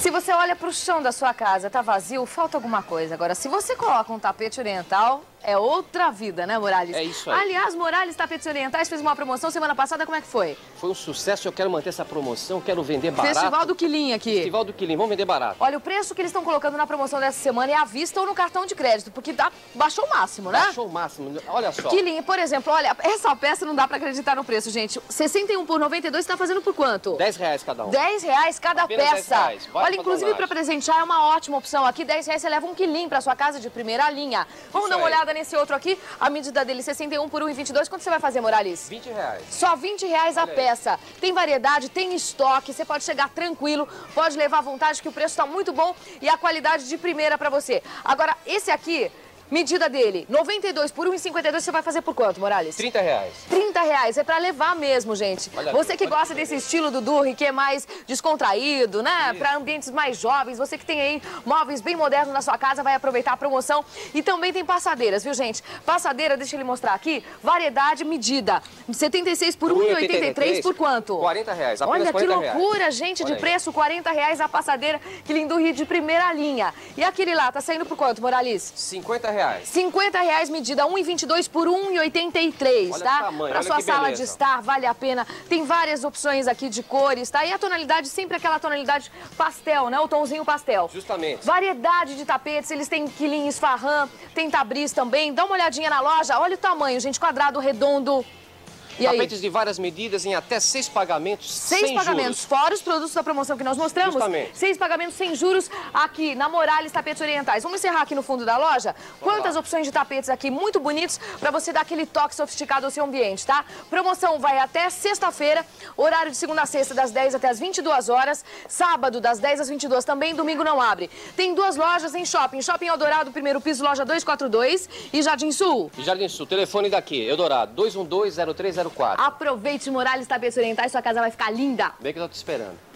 Se você olha pro chão da sua casa, tá vazio, falta alguma coisa. Agora, se você coloca um tapete oriental, é outra vida, né, Morales? É isso aí. Aliás, Morales Tapetes Orientais fez uma promoção semana passada, como é que foi? Foi um sucesso, eu quero manter essa promoção, quero vender barato. Festival do Quilim aqui. Festival do Quilim, vamos vender barato. Olha, o preço que eles estão colocando na promoção dessa semana é à vista ou no cartão de crédito, porque baixou o máximo, né? Baixou o máximo, olha só. Quilim, por exemplo, olha, essa peça não dá pra acreditar no preço, gente. 61 por 92, você tá fazendo por quanto? R$10 cada um. R$10 cada Apenas peça. R$10. Olha, inclusive pra presentear é uma ótima opção. Aqui, R$10 você leva um quilim pra sua casa de primeira linha. Vamos dar uma olhada nesse outro aqui. A medida dele, 61 por 1,22. Quanto você vai fazer, Morales? R$20. Só R$20 a peça. Tem variedade, tem estoque, você pode chegar tranquilo, pode levar à vontade que o preço tá muito bom e a qualidade de primeira pra você. Agora, esse aqui, medida dele, 92 por 1,52, você vai fazer por quanto, Morales? R$30. R$30, é pra levar mesmo, gente. Olha você aqui, que gosta desse estilo do Durri, que é mais descontraído, né? Isso. Pra ambientes mais jovens, você que tem aí móveis bem modernos na sua casa, vai aproveitar a promoção. E também tem passadeiras, viu, gente? Passadeira, deixa ele mostrar aqui, variedade medida. 76 por 1,83 por quanto? R$40, Olha que R$40. loucura, gente, de preço, R$40 a passadeira Quilim Durri de primeira linha. E aquele lá, tá saindo por quanto, Morales? R$50. R$50 medida, 1,22 por 1,83, Olha tá? o tamanho, Pra olha sua que sala beleza. de estar, vale a pena. Tem várias opções aqui de cores, tá? E a tonalidade, sempre aquela tonalidade pastel, né? O tomzinho pastel. Justamente. Variedade de tapetes, eles têm quilim esfarrão, tem tabris também. Dá uma olhadinha na loja, olha o tamanho, gente, quadrado, redondo. E aí? Tapetes de várias medidas em até 6 pagamentos Seis pagamentos, juros. fora os produtos da promoção que nós mostramos. Justamente. 6 pagamentos sem juros aqui na Morales Tapetes Orientais. Vamos encerrar aqui no fundo da loja? Quantas opções de tapetes aqui muito bonitos para você dar aquele toque sofisticado ao seu ambiente, tá? Promoção vai até sexta-feira, horário de segunda a sexta, das 10 até as 22 horas. Sábado, das 10 às 22 também, domingo não abre. Tem duas lojas em shopping. Shopping Eldorado, primeiro piso, loja 242 e Jardim Sul. E Jardim Sul, telefone daqui, Eldorado, 212-0304. Aproveite Morales Tapetes Orientais, sua casa vai ficar linda. Bem que eu tô te esperando.